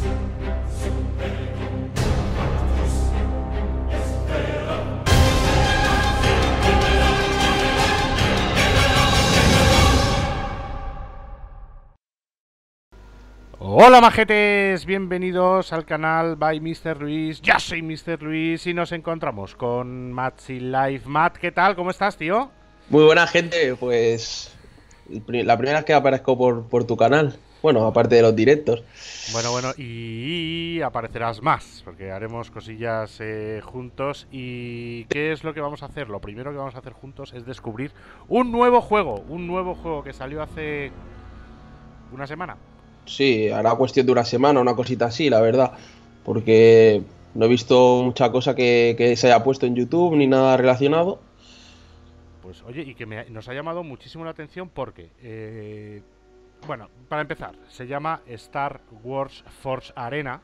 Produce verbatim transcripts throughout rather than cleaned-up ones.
Hola majetes, bienvenidos al canal by mister Luis. Ya soy mister Luis y nos encontramos con Matzy Live. Matt, ¿qué tal? ¿Cómo estás, tío? Muy buena gente, pues la primera vez que aparezco por, por tu canal. Bueno, aparte de los directos. Bueno, bueno, y aparecerás más, porque haremos cosillas eh, juntos. ¿Y qué es lo que vamos a hacer? Lo primero que vamos a hacer juntos es descubrir un nuevo juego. Un nuevo juego que salió hace una semana. Sí, hará cuestión de una semana, una cosita así, la verdad. Porque no he visto mucha cosa que, que se haya puesto en YouTube ni nada relacionado. Pues oye, y que me, nos ha llamado muchísimo la atención porque... Eh, Bueno, para empezar, se llama Star Wars Force Arena.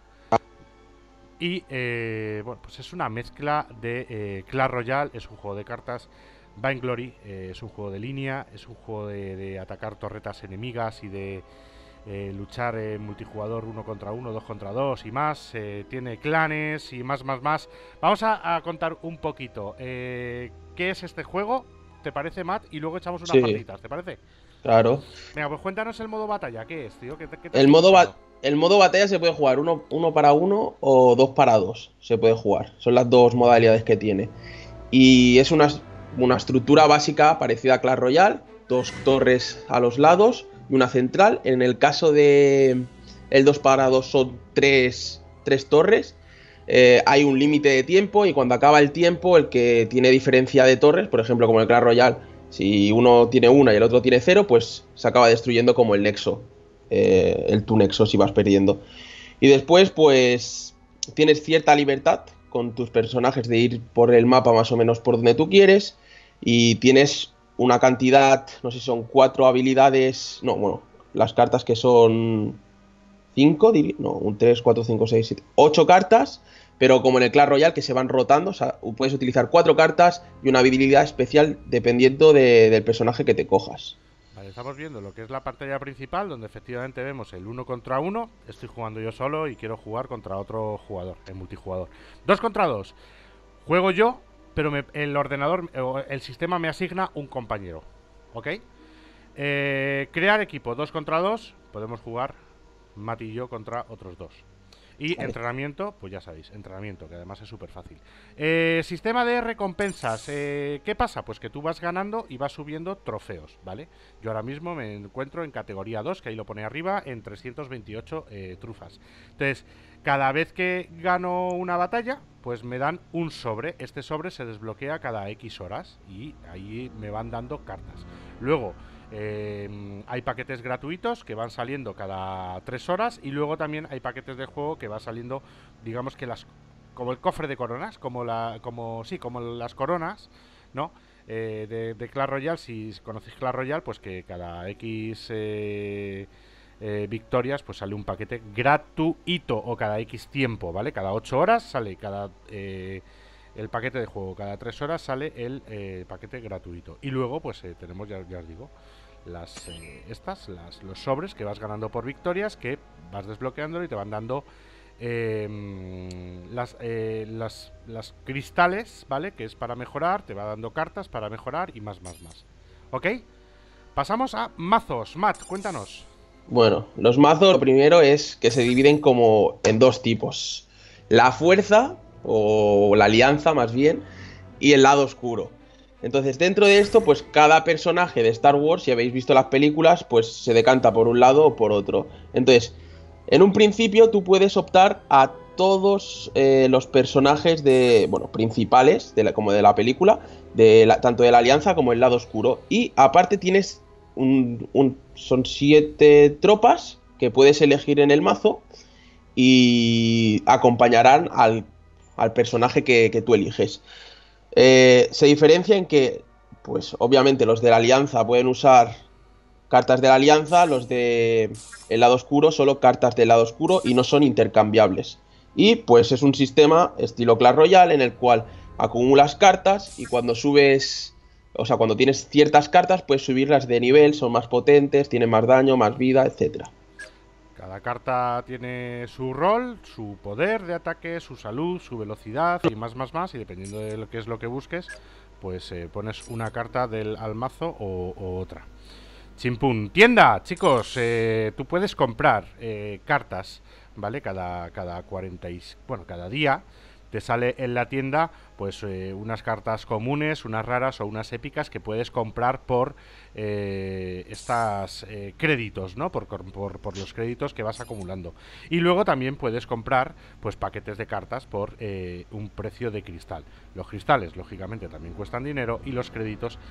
Y, eh, bueno, pues es una mezcla de eh, Clash Royale, es un juego de cartas. Vainglory, eh, es un juego de línea, es un juego de, de atacar torretas enemigas y de eh, luchar en multijugador uno contra uno, dos contra dos y más. Eh, tiene clanes y más, más, más. Vamos a, a contar un poquito eh, qué es este juego, ¿te parece, Matt? Y luego echamos unas Sí, partiditas, ¿te parece? claro. Venga, pues cuéntanos el modo batalla, ¿qué es, tío? ¿Qué te, qué te has El modo, encontrado? ba- el modo batalla se puede jugar uno, uno para uno o dos para dos. Se puede jugar. Son las dos modalidades que tiene. Y es una, una estructura básica parecida a Clash Royale. Dos torres a los lados y una central. En el caso de el dos para dos son tres, tres torres. Eh, hay un límite de tiempo y cuando acaba el tiempo, el que tiene diferencia de torres, por ejemplo como en el Clash Royale, si uno tiene una y el otro tiene cero, pues se acaba destruyendo como el nexo. Eh, el tu nexo si vas perdiendo. Y después, pues tienes cierta libertad con tus personajes de ir por el mapa más o menos por donde tú quieres. Y tienes una cantidad, no sé si son cuatro habilidades. No, bueno, las cartas que son cinco, no, un tres, cuatro, cinco, seis, siete, ocho cartas. Pero como en el Clash Royale que se van rotando, o sea, puedes utilizar cuatro cartas y una habilidad especial dependiendo de, del personaje que te cojas. Vale, estamos viendo lo que es la pantalla principal, donde efectivamente vemos el uno contra uno. Estoy jugando yo solo y quiero jugar contra otro jugador, en multijugador. Dos contra dos. Juego yo, pero me, el ordenador, el sistema me asigna un compañero. ¿Ok? Eh, crear equipo, dos contra dos. Podemos jugar Matt y yo contra otros dos. Y Vale. entrenamiento, pues ya sabéis, entrenamiento, que además es súper fácil. Eh, sistema de recompensas. Eh, ¿Qué pasa? Pues que tú vas ganando y vas subiendo trofeos, ¿vale? Yo ahora mismo me encuentro en categoría dos, que ahí lo pone arriba, en trescientos veintiocho eh, trufas. Entonces, cada vez que gano una batalla, pues me dan un sobre. Este sobre se desbloquea cada X horas y ahí me van dando cartas. Luego... Eh, hay paquetes gratuitos que van saliendo cada tres horas y luego también hay paquetes de juego que va saliendo, digamos que las como el cofre de coronas, como la como sí, como las coronas, ¿no? Eh, de, de Clash Royale, si conocéis Clash Royale, pues que cada X eh, eh, victorias pues sale un paquete gratuito o cada X tiempo, ¿vale? Cada ocho horas sale cada eh, el paquete de juego, cada tres horas sale el eh, paquete gratuito. Y luego pues eh, tenemos, ya, ya os digo, las eh, estas, las, los sobres que vas ganando por victorias, que vas desbloqueando y te van dando eh, las, eh, las, las cristales, ¿vale? Que es para mejorar, te va dando cartas para mejorar y más, más, más. ¿Ok? Pasamos a mazos. Matt, cuéntanos. Bueno, los mazos, lo primero es que se dividen como en dos tipos. La fuerza, o la alianza más bien, y el lado oscuro. Entonces, dentro de esto, pues cada personaje de Star Wars, si habéis visto las películas, pues se decanta por un lado o por otro. Entonces, en un principio tú puedes optar a todos eh, los personajes de, bueno, principales, de la, como de la película, de la, tanto de la alianza como el lado oscuro. Y aparte tienes un, un, son siete tropas que puedes elegir en el mazo y acompañarán al, al personaje que, que tú eliges. Eh, se diferencia en que, pues obviamente los de la alianza pueden usar cartas de la alianza, los de el lado oscuro solo cartas del lado oscuro y no son intercambiables. Y pues es un sistema estilo Clash Royale en el cual acumulas cartas y cuando subes, o sea, cuando tienes ciertas cartas puedes subirlas de nivel, son más potentes, tienen más daño, más vida, etcétera. Cada carta tiene su rol, su poder de ataque, su salud, su velocidad y más, más, más. Y dependiendo de lo que es lo que busques, pues eh, pones una carta del al mazo o, o otra. Chimpún. Tienda, chicos, eh, tú puedes comprar eh, cartas, ¿vale? Cada, cada cuarenta y, bueno, cada día te sale en la tienda pues eh, unas cartas comunes, unas raras o unas épicas que puedes comprar por eh, estas eh, créditos, ¿no? Por, por, por los créditos que vas acumulando. Y luego también puedes comprar pues paquetes de cartas por eh, un precio de cristal. Los cristales, lógicamente, también cuestan dinero y los créditos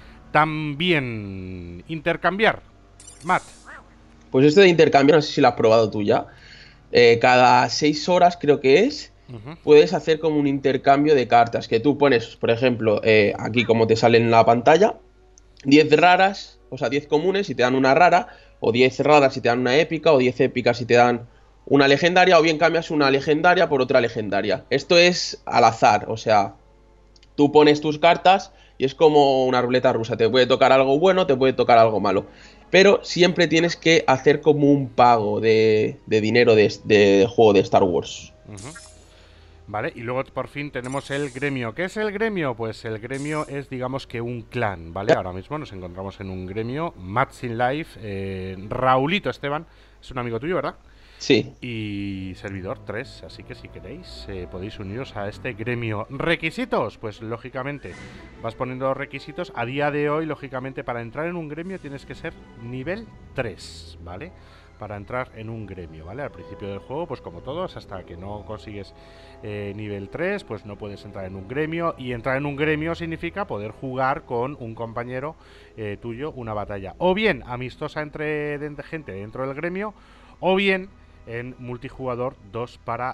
también. Intercambiar, Matt. Pues esto de intercambio, no sé si lo has probado tú ya. Eh, cada seis horas creo que es, Uh-huh. puedes hacer como un intercambio de cartas. Que tú pones, por ejemplo, eh, aquí como te sale en la pantalla, diez raras, o sea, diez comunes y te dan una rara, o diez raras y te dan una épica, o diez épicas y te dan una legendaria, o bien cambias una legendaria por otra legendaria. Esto es al azar, o sea, tú pones tus cartas y es como una ruleta rusa. Te puede tocar algo bueno, te puede tocar algo malo. Pero siempre tienes que hacer como un pago de, de dinero de, de juego de Star Wars. Uh-huh. Vale, y luego por fin tenemos el gremio. ¿Qué es el gremio? Pues el gremio es, digamos que un clan, ¿vale? Ahora mismo nos encontramos en un gremio. Mats in Life, eh, Raulito Esteban, es un amigo tuyo, ¿verdad? Sí. Y servidor tres, así que si queréis eh, podéis uniros a este gremio. ¿Requisitos? Pues lógicamente vas poniendo requisitos. A día de hoy, lógicamente, para entrar en un gremio tienes que ser nivel tres, ¿vale? Para entrar en un gremio, ¿vale? Al principio del juego, pues como todos, hasta que no consigues eh, nivel tres, pues no puedes entrar en un gremio. Y entrar en un gremio significa poder jugar con un compañero eh, tuyo una batalla. O bien amistosa entre de, gente dentro del gremio, o bien en multijugador dos para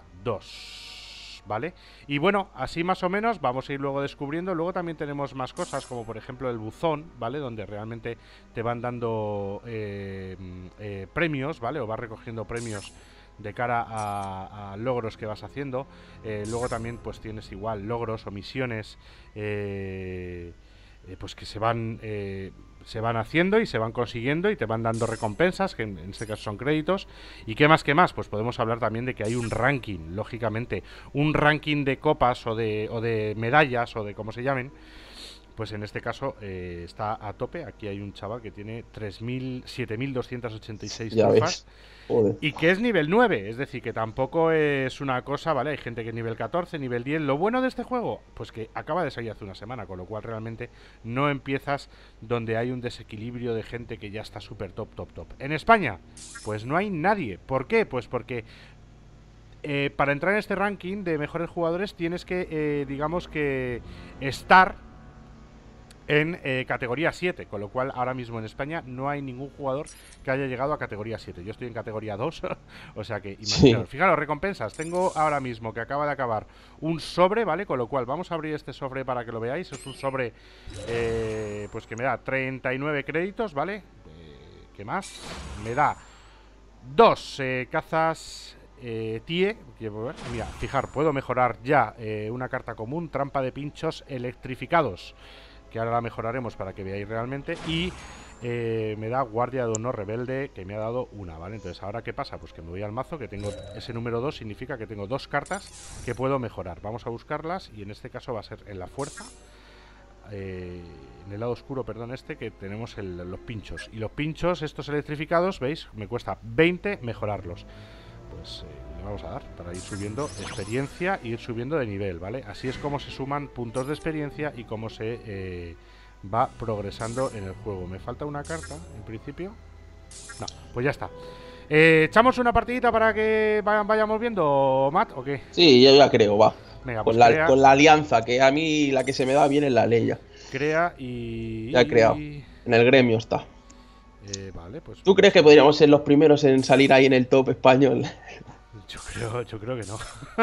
dos, ¿vale? Y bueno, así más o menos vamos a ir luego descubriendo. Luego también tenemos más cosas, como por ejemplo el buzón, ¿vale? Donde realmente te van dando eh, eh, premios, ¿vale? O vas recogiendo premios de cara a, a logros que vas haciendo. Eh, luego también pues tienes igual logros o misiones eh, eh, pues que se van... Eh, se van haciendo y se van consiguiendo y te van dando recompensas, que en, en este caso son créditos. ¿Y qué más, qué más? Pues podemos hablar también de que hay un ranking, lógicamente. Un ranking de copas o de, o de medallas o de como se llamen. Pues en este caso eh, está a tope. Aquí hay un chaval que tiene tres mil, siete mil doscientas ochenta y seis Ya trofas. ves. Joder. Y que es nivel nueve, es decir, que tampoco es una cosa, ¿vale? Hay gente que es nivel catorce, nivel diez. Lo bueno de este juego, pues que acaba de salir hace una semana, con lo cual realmente no empiezas donde hay un desequilibrio de gente que ya está súper top, top, top. En España, pues no hay nadie. ¿Por qué? Pues porque eh, para entrar en este ranking de mejores jugadores tienes que, eh, digamos que, estar en eh, categoría siete, con lo cual ahora mismo en España no hay ningún jugador que haya llegado a categoría siete. Yo estoy en categoría dos, o sea que imaginaos. Sí. Fijaros, recompensas. Tengo ahora mismo que acaba de acabar un sobre, ¿vale? Con lo cual vamos a abrir este sobre para que lo veáis. Es un sobre eh, pues que me da treinta y nueve créditos, ¿vale? Eh, ¿Qué más? Me da dos eh, cazas eh, T I E. Mira, fijar, puedo mejorar ya eh, una carta común, trampa de pinchos electrificados, que ahora la mejoraremos para que veáis realmente. Y eh, me da guardia de honor rebelde, que me ha dado una, ¿vale? Entonces, ¿ahora qué pasa? Pues que me voy al mazo, que tengo ese número dos, significa que tengo dos cartas que puedo mejorar. Vamos a buscarlas y en este caso va a ser en la fuerza, eh, en el lado oscuro, perdón, este, que tenemos el, los pinchos. Y los pinchos, estos electrificados, ¿veis? Me cuesta veinte mejorarlos. Pues eh, le vamos a dar para ir subiendo experiencia e ir subiendo de nivel, ¿vale? Así es como se suman puntos de experiencia y cómo se eh, va progresando en el juego. ¿Me falta una carta, en principio? No, pues ya está. Eh, ¿Echamos una partidita para que vayamos viendo, Matt, o qué? Sí, yo ya creo, va. Venga, con, pues la, crea, con la alianza, que a mí la que se me da bien es la ley ya. Crea y... Ya he creado. En el gremio está. Eh, vale, pues... ¿Tú crees que podríamos ser los primeros en salir ahí en el top español? Yo creo, yo creo que no.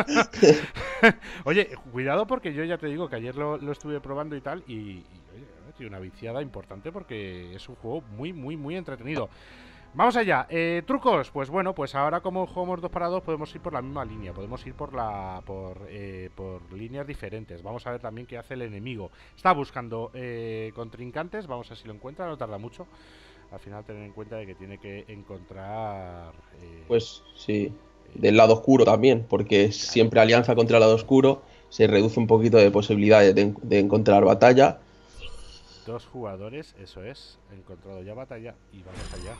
Oye, cuidado porque yo ya te digo que ayer lo, lo estuve probando y tal y, y oye, tiene una viciada importante porque es un juego muy, muy, muy entretenido. Vamos allá. Eh, trucos, pues bueno, pues ahora como jugamos dos para dos podemos ir por la misma línea, podemos ir por la por, eh, por líneas diferentes. Vamos a ver también qué hace el enemigo. Está buscando eh, contrincantes, vamos a ver si lo encuentra, no tarda mucho. al final tener en cuenta de que tiene que encontrar... Eh, Pues sí, del lado oscuro también, porque claro. siempre alianza contra el lado oscuro, se reduce un poquito de posibilidades de, de encontrar batalla. Dos jugadores, eso es, he encontrado ya batalla y vamos allá.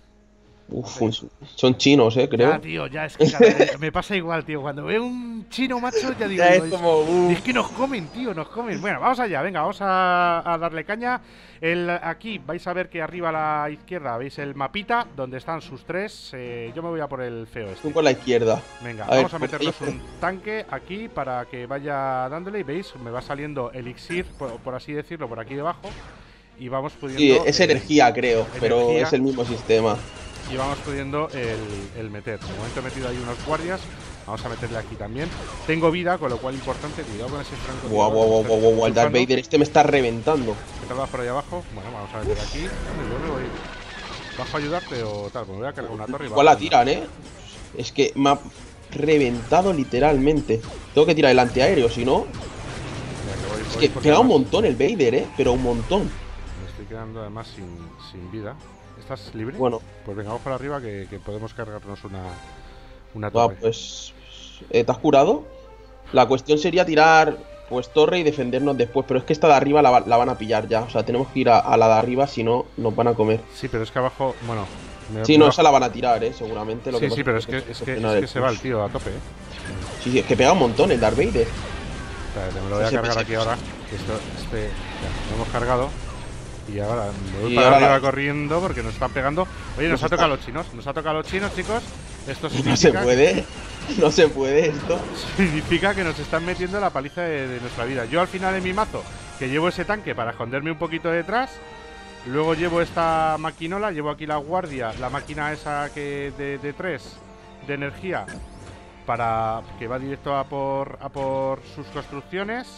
Uf, un- son chinos, eh, Ya, creo. tío, ya es que cada- me pasa igual, tío. Cuando veo un chino macho, ya digo, Ya digo, es es, como, es uf. que nos comen, tío, nos comen. Bueno, vamos allá, venga, vamos a, a darle caña. El, aquí vais a ver que arriba a la izquierda veis el mapita donde están sus tres. Eh, yo me voy a por el feo Tú este. por la izquierda. Venga, A ver, vamos a pues, meternos ahí- un tanque aquí para que vaya dándole. Y veis, me va saliendo elixir, por, por así decirlo, por aquí debajo. Y vamos Sí, pudiendo. es eh, energía, creo, pero energía. es el mismo sistema. Y vamos pudiendo el, el meter. De momento he metido ahí unos guardias. Vamos a meterle aquí también. Tengo vida, con lo cual importante. Cuidado con ese franco. Guau, guau, guau, guau, guau, el Darth Vader este me está reventando. ¿Qué tal vas por ahí abajo? Bueno, vamos a meter aquí. Hombre, yo me voy. ¿Bajo a ayudarte o tal? Pues me voy a cargar una torre y Igual la bajo. tiran, eh. Es que me ha reventado literalmente. Tengo que tirar el antiaéreo, si no. Mira, que voy, Es voy que porque pega un además montón el Vader, eh. Pero un montón. me estoy quedando además sin, sin vida. ¿Estás libre? Bueno, Pues venga, vamos para arriba que, que podemos cargarnos una, una va, torre. pues. eh, ¿Te has curado? La cuestión sería tirar, pues, torre y defendernos después. Pero es que esta de arriba la, va- la van a pillar ya. O sea, tenemos que ir a, a la de arriba, si no, nos van a comer. Sí, pero es que abajo. Bueno. Me, Sí, me no, bajo- esa la van a tirar, eh, seguramente. Lo Sí, que sí, pasa pero es que, hay es que, es gestionar que el se va el push. tío a tope, ¿eh? Sí, sí, es que pega un montón el Darth Vader. Espérate, me lo voy a Sí, sí, cargar sí, aquí sí. ahora. Que esto, este, ya, lo hemos cargado. Y ahora me voy Y para ahora arriba la- corriendo porque nos están pegando. Oye, nos Nos ha tocado está- los chinos. Nos ha tocado los chinos, chicos. Esto No se significa, puede. No se puede esto. significa que nos están metiendo la paliza de, de nuestra vida. Yo al final en mi mazo, que llevo ese tanque para esconderme un poquito detrás. Luego llevo esta maquinola, llevo aquí la guardia, la máquina esa que de, de tres de energía para que va directo a por, a por sus construcciones.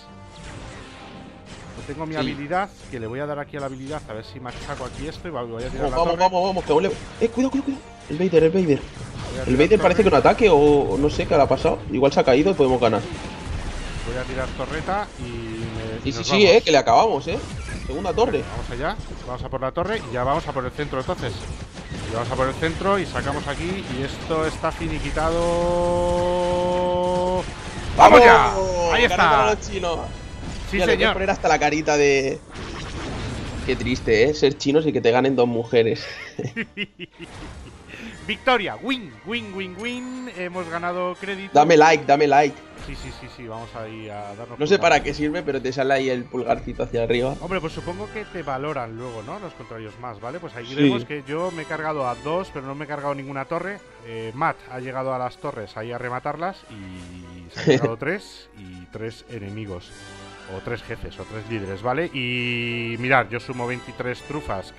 Tengo mi Sí. habilidad, que le voy a dar aquí a la habilidad, a ver si machaco aquí esto y voy a tirar Vamos, la vamos, torre. vamos, vamos, que aún le- Eh, cuidado, cuidado, cuidado. El Vader, el Vader. Voy a El tirar Vader parece que torre, no ataque o o no sé qué le ha pasado. Igual se ha caído y podemos ganar. Voy a tirar torreta y me, Sí, y sí, nos sí, vamos. eh, que le acabamos, eh. Segunda torre. Vamos allá, vamos a por la torre y ya vamos a por el centro entonces. Y vamos a por el centro y sacamos aquí y esto está finiquitado. ¡Vamos ya! ¡Ahí Ganando a está! los chinos. Sí, Mira, le voy a señor. poner hasta la carita de. Qué triste, eh, ser chinos y que te ganen dos mujeres. Victoria, win, win, win, win. Hemos ganado crédito. Dame like, dame like. Sí, sí, sí, sí, vamos ahí a darnos. No sé pulgar. para qué sirve, pero te sale ahí el pulgarcito hacia arriba. Hombre, pues supongo que te valoran luego, ¿no? Los contrarios más, ¿vale? Pues aquí Sí. vemos que yo me he cargado a dos, pero no me he cargado ninguna torre. Eh, Matt ha llegado a las torres ahí a rematarlas y se ha cargado tres y tres enemigos. O tres jefes, o tres líderes, ¿vale? Y mirad, yo sumo veintitrés trufas,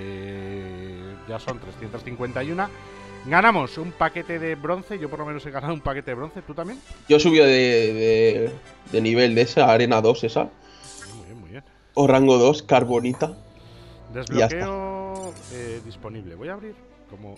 que ya son trescientas cincuenta y uno. Ganamos un paquete de bronce, yo por lo menos he ganado un paquete de bronce, ¿tú también? Yo subí de, de, de nivel de esa, arena dos esa. Muy bien, muy bien. O rango dos, carbonita. Ya está. Desbloqueo eh, disponible. Voy a abrir como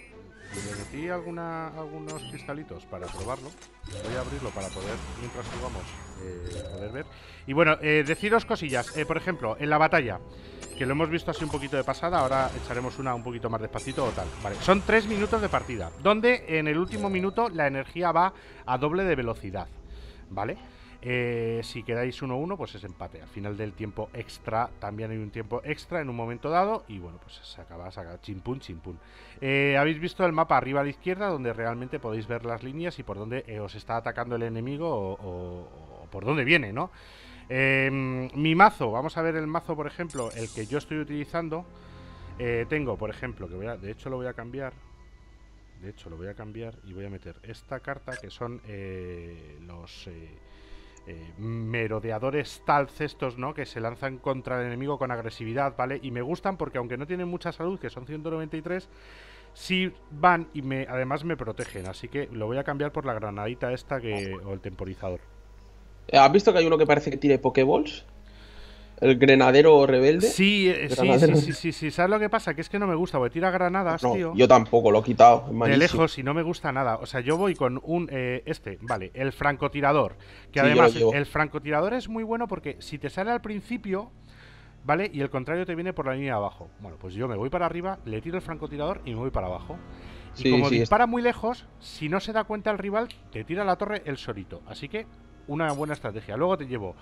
le metí alguna, algunos cristalitos para probarlo. Voy a abrirlo para poder, mientras jugamos, eh, poder ver. Y bueno, eh, deciros cosillas. Eh, por ejemplo, en la batalla, que lo hemos visto así un poquito de pasada, ahora echaremos una un poquito más despacito o tal. Vale, son tres minutos de partida, donde en el último minuto la energía va a doble de velocidad. ¿Vale? Eh, si quedáis uno uno, pues es empate. Al final del tiempo extra también hay un tiempo extra en un momento dado. Y bueno, pues se acaba, se acaba, chimpún, chimpún. Eh, Habéis visto el mapa arriba a la izquierda, donde realmente podéis ver las líneas y por dónde eh, os está atacando el enemigo o, o, o por dónde viene, ¿no? Eh, mi mazo, vamos a ver el mazo, por ejemplo, el que yo estoy utilizando. Eh, tengo, por ejemplo, que voy a, de hecho lo voy a cambiar. De hecho lo voy a cambiar y voy a meter esta carta, que son eh, los... Eh, Eh, merodeadores stealth estos, ¿no? Que se lanzan contra el enemigo con agresividad, ¿vale? Y me gustan porque aunque no tienen mucha salud, que son ciento noventa y tres, sí van y me además me protegen. Así que lo voy a cambiar por la granadita esta que o el temporizador. ¿Has visto que hay uno que parece que tiene Pokéballs? El grenadero rebelde. Sí, eh, sí, Granadero. sí, sí, sí, sí. ¿Sabes lo que pasa? Que es que no me gusta, porque tira granadas, No, tío. yo tampoco, lo he quitado. Es De malísimo. lejos y no me gusta nada. O sea, yo voy con un... Eh, este, vale, el francotirador. Que Sí, yo además lo llevo. el francotirador es muy bueno porque si te sale al principio... ¿vale? Y el contrario te viene por la línea de abajo. Bueno, pues yo me voy para arriba, le tiro el francotirador y me voy para abajo. Y Sí, como sí, es- dispara muy lejos, si no se da cuenta el rival, te tira a la torre el sorito. Así que una buena estrategia. Luego te llevo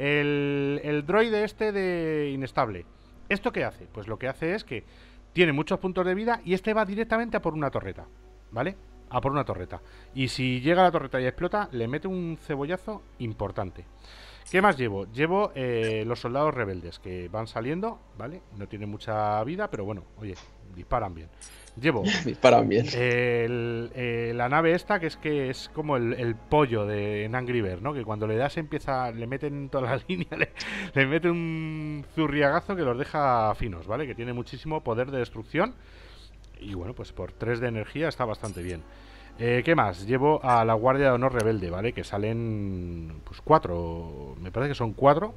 el, el droide este de inestable. ¿Esto qué hace? Pues lo que hace es que tiene muchos puntos de vida y este va directamente a por una torreta, ¿vale? A por una torreta. Y si llega a la torreta y explota, le mete un cebollazo importante. ¿Qué más llevo? Llevo eh, los soldados rebeldes que van saliendo, ¿vale? No tienen mucha vida, pero bueno, oye, disparan bien. Llevo disparan bien. el- eh, la nave esta, que es que es como el, el pollo de en Angry Birds, ¿no? Que cuando le das empieza, le meten toda la línea, le, le mete un zurriagazo que los deja finos, ¿vale? Que tiene muchísimo poder de destrucción. Y bueno, pues por tres de energía está bastante bien. Eh, ¿Qué más? Llevo a la Guardia de Honor Rebelde, ¿vale? Que salen, pues cuatro, me parece que son cuatro.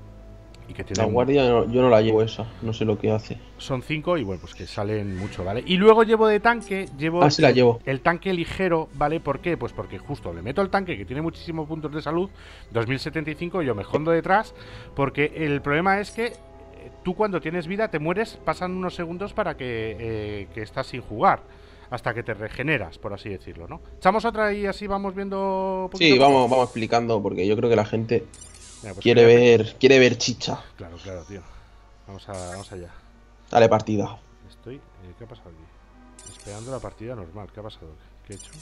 Y que La tienen... guardia no- yo no la llevo esa, no sé lo que hace. Son cinco y bueno, pues que salen mucho, ¿vale? Y luego llevo de tanque, llevo Ah, sí la el, llevo. el tanque ligero, ¿vale? ¿Por qué? Pues porque justo le meto el tanque que tiene muchísimos puntos de salud, dos mil setenta y cinco, y yo me jondo detrás, porque el problema es que eh, tú cuando tienes vida te mueres, pasan unos segundos para que, eh, que estás sin jugar, hasta que te regeneras, por así decirlo, ¿no? Echamos otra y así vamos viendo... poquito Sí, a poco. vamos, vamos explicando porque yo creo que la gente Venga, pues quiere fíjate. ver, quiere ver chicha. Claro, claro, tío. Vamos, a, vamos allá. Dale partida. Estoy... eh, ¿Qué ha pasado aquí? Esperando la partida normal. ¿Qué ha pasado? ¿Qué he hecho?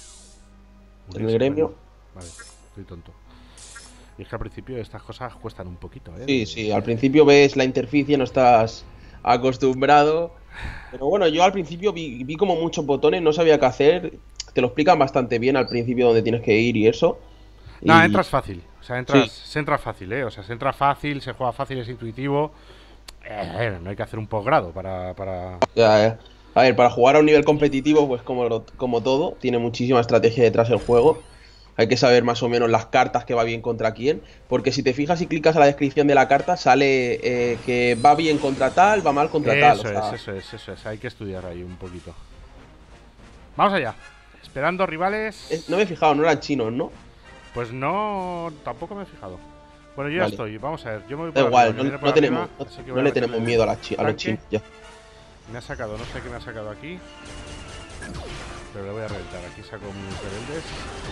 En el gremio. Vale, estoy tonto. Y es que al principio estas cosas cuestan un poquito, ¿eh? Sí, De- sí, al principio ves la interficie, no estás acostumbrado. Pero bueno, yo al principio vi, vi como muchos botones, no sabía qué hacer. Te lo explican bastante bien al principio dónde tienes que ir y eso. No, Y- entras fácil. O sea, entras, Sí. se entra fácil, ¿eh? O sea, se entra fácil, se juega fácil, es intuitivo. Eh, no hay que hacer un posgrado para, para... Ya, eh. A ver, para jugar a un nivel competitivo, pues como, lo- como todo, tiene muchísima estrategia detrás el juego. Hay que saber más o menos las cartas que va bien contra quién. Porque si te fijas y clicas a la descripción de la carta, sale eh, que va bien contra tal, va mal contra tal. Eso o es, sea, eso es, eso es. Hay que estudiar ahí un poquito. Vamos allá. Esperando rivales. eh, no me he fijado, no eran chinos, ¿no? Pues no, tampoco me he fijado. Bueno, yo ya Vale. estoy. Vamos a ver. Yo me voy Da por igual, arriba, que no, viene por no tenemos, arriba, no, así que no voy a le meterle tenemos el miedo a, la chi- a los tanque. chinos. Ya. Me ha sacado, no sé qué me ha sacado aquí. Pero le voy a reventar. Aquí saco mis rebeldes.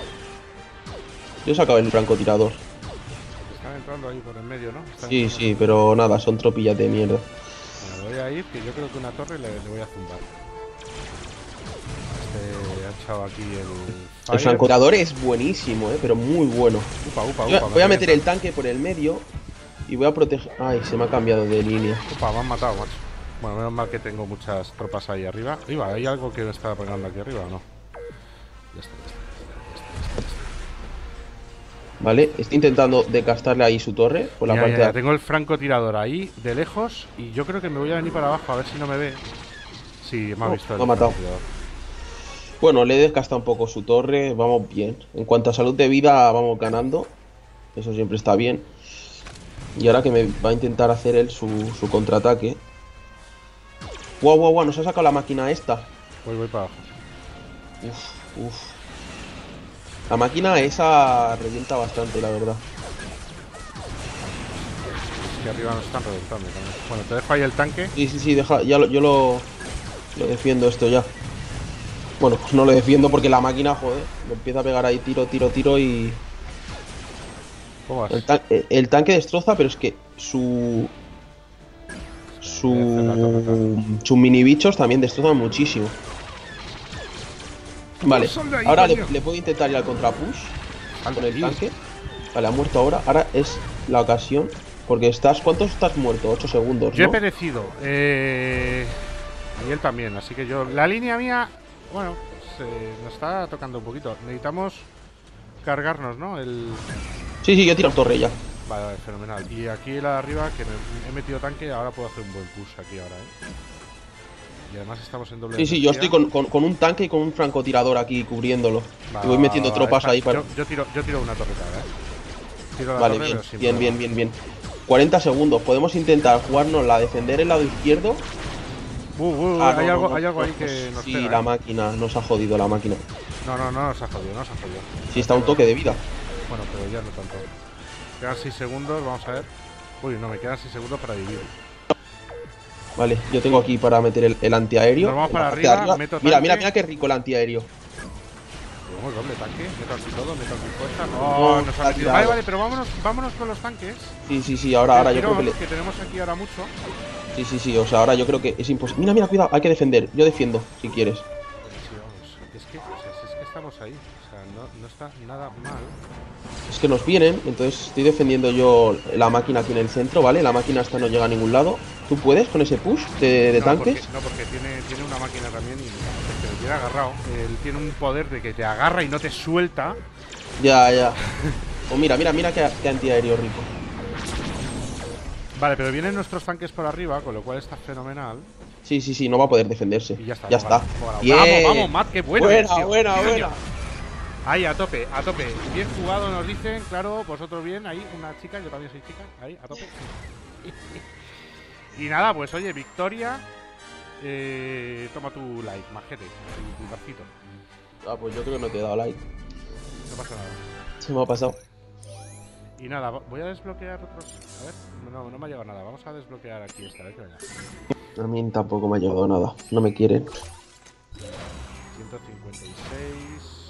Yo he sacado el francotirador. Están entrando ahí por el medio, ¿no? Están Sí, entrando. sí, pero nada, son tropillas de mierda. Bueno, voy a ir, que yo creo que una torre le, le voy a zumbar. Este ha echado aquí el. El fire. francotirador es buenísimo, eh, pero muy bueno. Upa, upa, Voy a, upa. voy a me meter el revienta. tanque por el medio y voy a proteger. Ay, se me ha cambiado de línea. Upa, me han matado, macho. Bueno, menos mal que tengo muchas tropas ahí arriba. Iba, ¿hay algo que me está pegando aquí arriba o no? Ya está, ya está. Vale, estoy intentando decastarle ahí su torre por la Ya, parte ya, ya, de. tengo el francotirador ahí de lejos y yo creo que me voy a venir para abajo a ver si no me ve. Sí, me ha Oh, visto el me ha matado. francotirador. Bueno, le he desgastado un poco su torre, vamos bien. En cuanto a salud de vida, vamos ganando. Eso siempre está bien. Y ahora que me va a intentar hacer él su, su contraataque. Guau, guau, guau, nos ha sacado la máquina esta. Voy, voy para abajo. Uf, uf. La máquina esa revienta bastante, la verdad. Es que arriba nos están reventando también. Bueno, te dejo ahí el tanque. Sí, sí, sí, deja, ya lo, yo lo, lo defiendo esto ya. Bueno, pues no lo defiendo porque la máquina, joder, me empieza a pegar ahí tiro, tiro, tiro y... ¿Cómo vas? El, tan- el- el tanque destroza, pero es que su... Voy a hacer la torreta. Su... Sus mini bichos también destrozan muchísimo. Vale, Sal de ahí, ahora le, coño. le puedo intentar ir al contrapush Sal con de el ahí. tanque. Vale, ha muerto ahora. Ahora es la ocasión. Porque estás... ¿Cuántos estás muerto? ocho segundos, Yo he ¿no? perecido. Eh... Y él también, así que yo... La línea mía, bueno, se nos está tocando un poquito. Necesitamos cargarnos, ¿no? El... Sí, sí, yo he tirado torre ya. Vale, vale, fenomenal. Y aquí la de arriba, que me he metido tanque, ahora puedo hacer un buen push aquí ahora, ¿eh? Y además estamos en doble Sí, sí, yo energía. estoy con, con- con un tanque y con un francotirador aquí cubriéndolo. Va, y voy va, metiendo va, tropas está- ahí para... Yo, yo tiro, yo tiro una torreta, ¿eh? Tiro la Vale, torre, bien, pero sin bien, problema. bien, bien, bien. cuarenta segundos. Podemos intentar jugarnos la defender el lado izquierdo. Uh, uh, Ah, hay, no, algo, no, no, hay algo ahí no, que nos Sí, pega, la ¿eh? máquina. Nos ha jodido la máquina. No, no, no nos ha jodido, no nos ha jodido. Sí, está un toque de vida. Bueno, pero ya no tanto. Quedan seis segundos, vamos a ver. Uy, no, me quedan seis segundos para vivir. Vale, yo tengo aquí para meter el, el antiaéreo. Nos vamos para parte de arriba, meto Mira, mira, tanque. mira qué rico el antiaéreo. Tenemos doble tanque, meto aquí todo, meto aquí fuerza. No, Oh, nos está ha metido. tirado. Vale, vale, pero vámonos, vámonos con los tanques. Sí, sí, sí, ahora, ahora yo creo que le... que tenemos aquí ahora mucho. Sí, sí, sí, o sea, ahora yo creo que es imposible. Mira, mira, cuidado, hay que defender. Yo defiendo, si quieres. Sí, vamos. Es que, o sea, si es que estamos ahí. O sea, no, no está nada mal. Es que nos vienen, entonces estoy defendiendo yo la máquina aquí en el centro, ¿vale? La máquina esta no llega a ningún lado. ¿Tú puedes con ese push de, de no, tanques? Porque, no, porque tiene, tiene una máquina también y es que me tiene agarrado. Él tiene un poder de que te agarra y no te suelta. Ya, ya. O mira, mira, mira qué, qué antiaéreo rico. Vale, pero vienen nuestros tanques por arriba, con lo cual está fenomenal. Sí, sí, sí, no va a poder defenderse. Y ya está. Ya pues está. vale, pues vale. Bien. Vamos, vamos, Matt, qué bueno. Buena, tío. buena, Sí, buena. señor. Ahí, a tope, a tope. Bien jugado, nos dicen. Claro, vosotros bien. Ahí, una chica, yo también soy chica. Ahí, a tope. Y nada, pues oye, victoria. Eh, toma tu like, majete. Tu, tu barcito. Ah, pues yo creo que no te he dado like. No pasa nada. Se me ha pasado. Y nada, voy a desbloquear otros. A ver, no, no me ha llegado nada. Vamos a desbloquear aquí esta vez que venga. A mí tampoco me ha llegado nada. No me quieren. ciento cincuenta y seis.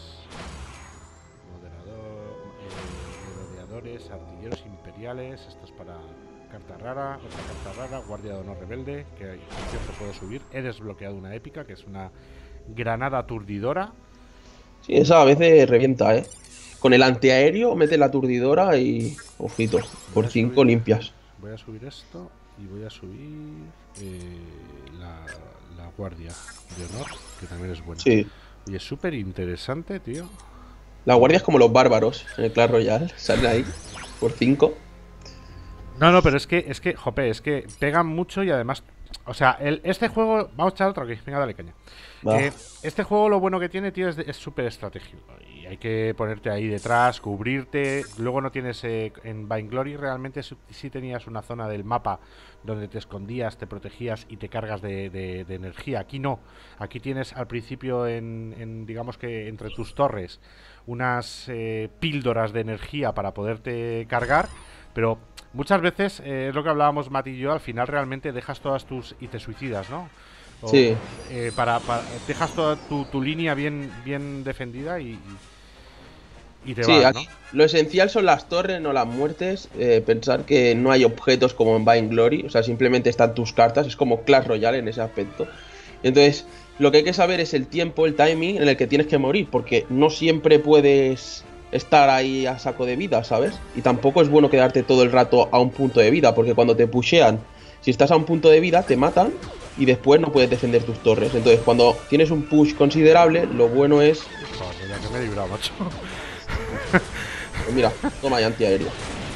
Moderador. Eh, merodeadores, artilleros imperiales. Esto es para carta rara. Otra carta rara. Guardia de honor rebelde. Que por cierto puedo subir. He desbloqueado una épica que es una granada aturdidora. Sí, esa a veces revienta, ¿eh? Con el antiaéreo mete la aturdidora y... Ojito, por cinco limpias. Voy a subir esto y voy a subir eh, la, la guardia de honor, que también es buena. Sí. Y es súper interesante, tío. La guardia es como los bárbaros en el Clash Royale. Salen ahí por cinco. No, no, pero es que, es que, jope, es que pegan mucho y además... O sea, el, este juego... Vamos a echar otro aquí, venga, dale caña. Eh, este juego lo bueno que tiene, tío, es súper estratégico. Y hay que ponerte ahí detrás, cubrirte. Luego no tienes... Eh, en Vainglory realmente sí tenías una zona del mapa donde te escondías, te protegías y te cargas de, de, de energía. Aquí no. Aquí tienes al principio, en, en digamos que entre tus torres, unas eh, píldoras de energía para poderte cargar. Pero muchas veces, eh, es lo que hablábamos Matt y yo, al final realmente dejas todas tus... y te suicidas, ¿no? O, Sí. Eh, para, para, dejas toda tu, tu línea bien, bien defendida y, y, y te Sí, vas, ¿no? aquí lo esencial son las torres, no las muertes. Eh, pensar que no hay objetos como en Vainglory, o sea, simplemente están tus cartas. Es como Clash Royale en ese aspecto. Entonces, lo que hay que saber es el tiempo, el timing en el que tienes que morir, porque no siempre puedes estar ahí a saco de vida, ¿sabes? Y tampoco es bueno quedarte todo el rato a un punto de vida, porque cuando te pushean, si estás a un punto de vida, te matan y después no puedes defender tus torres. Entonces, cuando tienes un push considerable, lo bueno es... Joder, ya que me he librado, macho. Pues mira, toma ya antiaéreo.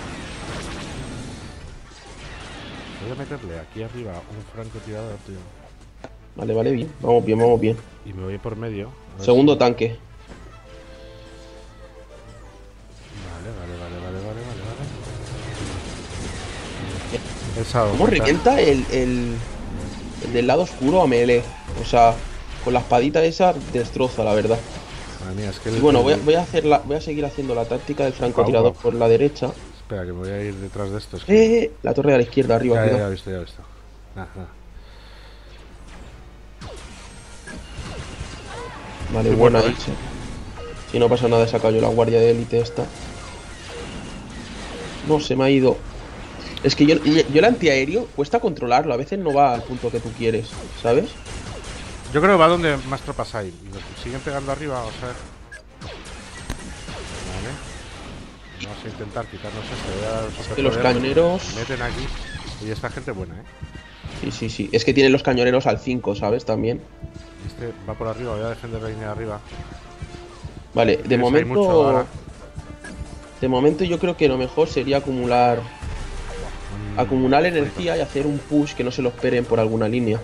Voy a meterle aquí arriba un francotirador, tío. Vale, vale, bien. Vamos bien, vamos bien. Y me voy por medio. a ver Segundo si- tanque. Vale, vale, vale, vale, vale, vale, vale. He dado ¿Cómo cuenta. revienta el, el, el del lado oscuro a melee? O sea, con la espadita esa destroza, la verdad. Madre mía, es que el, Y bueno, voy a, el- voy a hacer la, voy a seguir haciendo la táctica del francotirador Upa, upa. por la derecha. Espera, que me voy a ir detrás de esto. Es que... Eh, la torre de la izquierda, arriba, ya, ya, ya cuidado. he visto, ya he visto. Nada, nada. Vale, Estoy buena muerto, hecha. Si no pasa nada, he sacado yo la guardia de élite esta. No, se me ha ido. Es que yo, yo el antiaéreo cuesta controlarlo, a veces no va al punto que tú quieres, ¿sabes? Yo creo que va donde más tropas hay. Y los que siguen pegando arriba, vamos a ver. Vale. Vamos a intentar quitarnos esto. Voy a dar Es que los cañoneros... Meten aquí. Y esta gente buena, ¿eh? Sí, sí, sí. Es que tienen los cañoneros al cinco, ¿sabes? También. Este va por arriba. Voy a defender la línea de arriba. Vale, de Tienes ahí momento... mucho ahora. De momento yo creo que lo mejor sería acumular... Mm, Acumular energía y hacer un push que no se lo esperen por alguna línea.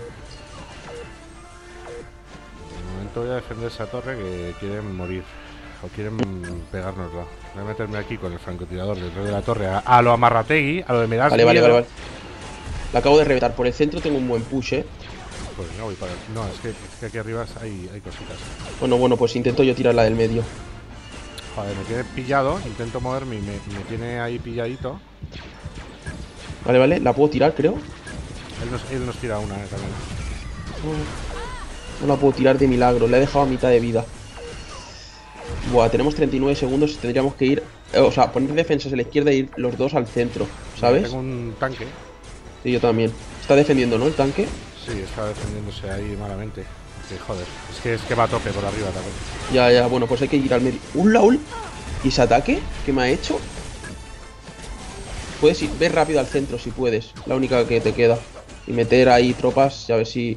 De momento voy a defender esa torre que quieren morir. O quieren pegárnosla. Voy a meterme aquí con el francotirador detrás de la torre. A, a lo amarrategui, a lo de me das Vale, vale, miedo. vale, vale. La acabo de reventar. Por el centro tengo un buen push, eh. Pues no voy para... No, es que, es que aquí arriba hay, hay cositas. Bueno, bueno, pues intento yo tirar la del medio. Joder, me tiene pillado. Intento moverme y me, me tiene ahí pilladito. Vale, vale, la puedo tirar, creo. Él nos, él nos tira una, eh, también. No, no la puedo tirar de milagro, le he dejado a mitad de vida. Buah, tenemos treinta y nueve segundos, tendríamos que ir... Eh, o sea, poner defensas a la izquierda e ir los dos al centro, ¿sabes? Tengo un tanque. Sí, yo también. Está defendiendo, ¿no? El tanque. Sí, está defendiéndose ahí malamente. Que joder, es que, es que va a tope por arriba también. Ya, ya, bueno, pues hay que ir al medio. ¡Un Laul! ¿Y ese ataque que me ha hecho? Puedes ir, ve rápido al centro si puedes. La única que te queda. Y meter ahí tropas, y a ver si...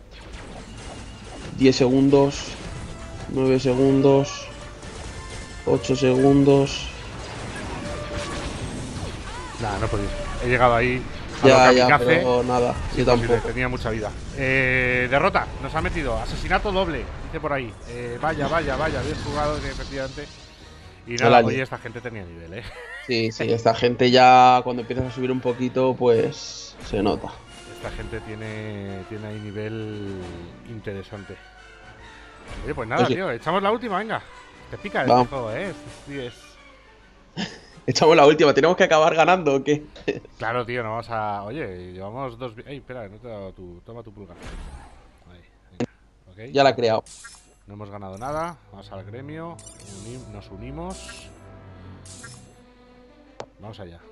diez segundos. nueve segundos. ocho segundos. Nah, no he podido. He llegado ahí. A Ya, lo ya, kamikaze. pero nada, yo tampoco. Tenía mucha vida. Eh, derrota, nos ha metido. Asesinato doble, dice por ahí. Eh, vaya, vaya, vaya, bien jugado, efectivamente. Y nada, oye, esta gente tenía nivel, ¿eh? Sí, sí, esta gente ya cuando empiezas a subir un poquito, pues se nota. Esta gente tiene, tiene ahí nivel interesante. Oye, pues nada, pues sí. tío, echamos la última, venga. Te pica este juego, ¿eh? Sí, es... Echamos la última, ¿tenemos que acabar ganando o qué? Claro, tío, no vamos a... Oye, llevamos dos... Ey, espera, no te he dado tu... Toma tu pulgar. Ahí, venga. Okay. Ya la he creado. No hemos ganado nada. Vamos al gremio. Unim... Nos unimos. Vamos allá.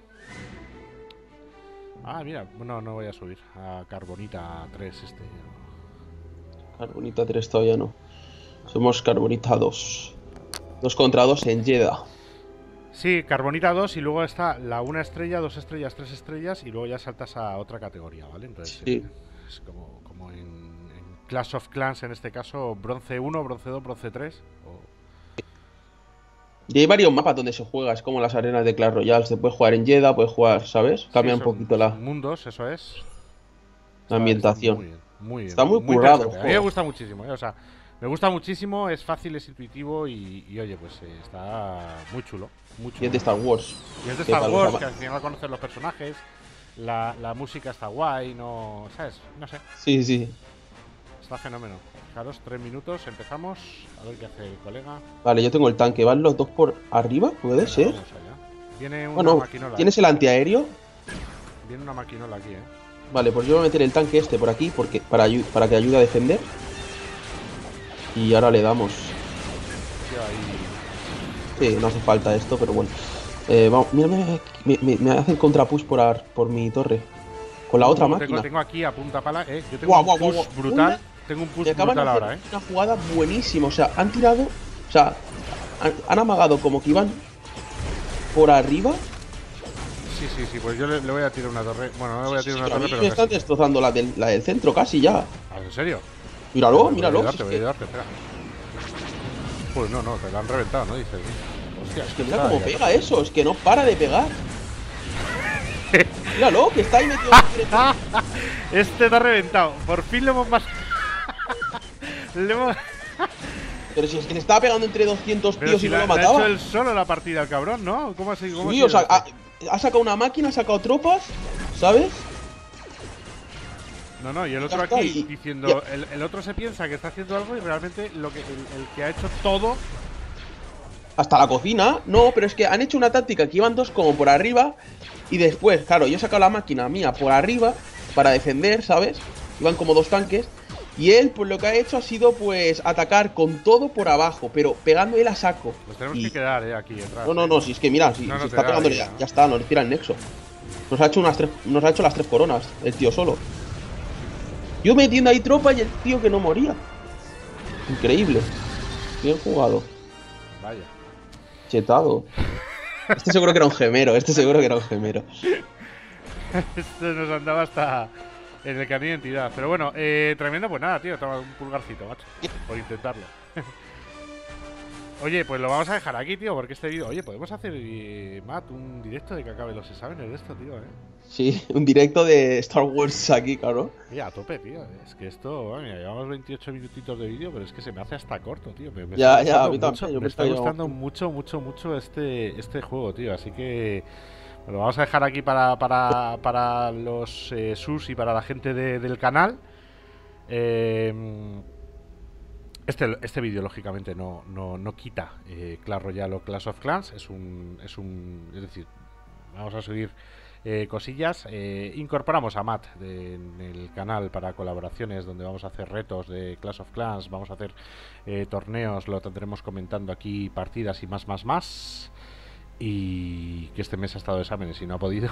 Ah, mira, no, no voy a subir. A Carbonita tres este. Carbonita tres todavía no. Somos Carbonita dos. dos contra dos en Jeddah. Sí, Carbonita dos y luego está la una estrella, dos estrellas, tres estrellas y luego ya saltas a otra categoría, ¿vale? Entonces sí. es como, como en, en Clash of Clans, en este caso, bronce uno, bronce dos, bronce tres. O... Y hay varios mapas donde se juega, es como las arenas de Clash Royale. Se puede jugar en Jeddah, puede jugar, ¿sabes? Cambia sí, un poquito la... mundos, eso es. La ambientación. Muy bien, muy bien. Está muy, muy currado. A mí me gusta muchísimo, ¿eh? O sea, me gusta muchísimo, es fácil, es intuitivo y, y oye, pues eh, está muy chulo, muy chulo. Y es de Star Wars. Y es de Star Wars, que al final conoces los personajes, la, la música está guay, no... ¿Sabes? No sé. Sí, sí. Está fenómeno. Fijaros, tres minutos, empezamos. A ver qué hace el colega. Vale, yo tengo el tanque. ¿Van los dos por arriba? ¿Puede Venga, ser? Vamos allá. Viene una bueno, maquinola. ¿tienes el antiaéreo? Viene una maquinola aquí, eh. Vale, pues yo voy a meter el tanque este por aquí porque para, para que ayude a defender. Y ahora le damos. Sí, no hace falta esto, pero bueno. Eh, vamos, mira, mira, me, me, me hacen contrapush por, ar, por mi torre. Con la uh, otra tengo, máquina. Tengo aquí a punta pala, eh. Yo tengo wow, un wow, push wow, brutal. Una, tengo un push brutal de ahora, eh. Una jugada buenísima. O sea, han tirado. O sea, han, han amagado como que iban por arriba. Sí, sí, sí, pues yo le, le voy a tirar una torre. Bueno, no le voy a tirar sí, una sí, torre, pero. pero. Me están destrozando la del, la del centro casi ya. ¿En serio? Míralo, voy míralo. Voy a ayudarte, es voy a ayudarte, espera. Pues no, no, te la han reventado, ¿no? Dices. Hostia, es que mira cómo pega ya. Eso, es que no para de pegar. Míralo, que está ahí metido. Este te ha reventado. Por fin lo hemos más. le hemos. Pero si es que le estaba pegando entre doscientos Pero tíos si y la, no lo mataba. Ha hecho él solo la partida, el cabrón, ¿no? ¿Cómo ha sido? Sí, o sea, ha, ha sacado una máquina, ha sacado tropas, ¿sabes? No, no, y el otro aquí y, diciendo, el, el otro se piensa que está haciendo algo y realmente lo que el, el que ha hecho todo. Hasta la cocina, no, pero es que han hecho una táctica que iban dos como por arriba y después, claro, yo he sacado la máquina mía por arriba para defender, ¿sabes? Iban como dos tanques y él pues lo que ha hecho ha sido pues atacar con todo por abajo, pero pegando él a saco. Nos tenemos y... que quedar eh, aquí atrás. No, no, no, si es que mira, si, no, no si está pegándole ya, ya está, nos tira el nexo. Nos ha hecho unas tres, nos ha hecho las tres coronas, el tío solo. Yo metiendo ahí tropa y el tío que no moría. Increíble. Bien jugado. Vaya. Chetado. Este seguro que era un gemero, este seguro que era un gemero. Esto nos andaba hasta en el camino de identidad. Pero bueno, eh, tremendo, pues nada, tío, toma un pulgarcito, macho. Por intentarlo. Oye, pues lo vamos a dejar aquí, tío, porque este vídeo... Oye, podemos hacer, eh, Matt, un directo de que acabe los exámenes de esto, tío, eh. Sí, un directo de Star Wars aquí, claro. Mira, a tope, tío. Es que esto, bueno, mira, llevamos veintiocho minutitos de vídeo, pero es que se me hace hasta corto, tío. Me, me ya, está ya, a mí mucho, también. me está gustando yo... mucho, mucho, mucho este, este juego, tío. Así que lo vamos a dejar aquí para, para, para los eh, sus y para la gente de, del canal. Eh, este este vídeo, lógicamente, no, no, no quita eh, Clash Royale o Clash of Clans. Es un, es un. Es decir, vamos a seguir eh, cosillas. Eh, incorporamos a Matt de, en el canal para colaboraciones, donde vamos a hacer retos de Clash of Clans, vamos a hacer eh, torneos, lo tendremos comentando aquí, partidas y más, más, más. Y que este mes ha estado de exámenes y no ha podido.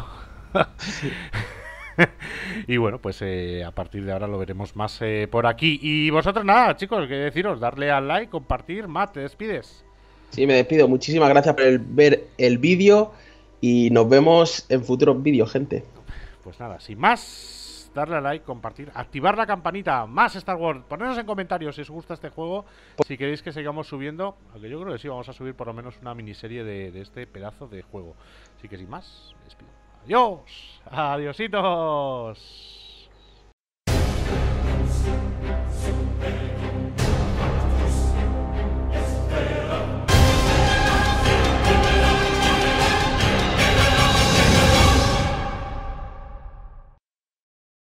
Y bueno, pues eh, a partir de ahora lo veremos más eh, por aquí. Y vosotros nada, chicos, que deciros, darle al like, compartir. Matt, te despides. Sí, me despido. Muchísimas gracias por el, ver el vídeo y nos vemos en futuros vídeos, gente. Pues nada, sin más, darle al like, compartir, activar la campanita, más Star Wars, ponernos en comentarios si os gusta este juego, si queréis que sigamos subiendo, aunque yo creo que sí, vamos a subir por lo menos una miniserie de, de este pedazo de juego. Así que sin más, me despido. Adiós, adiositos.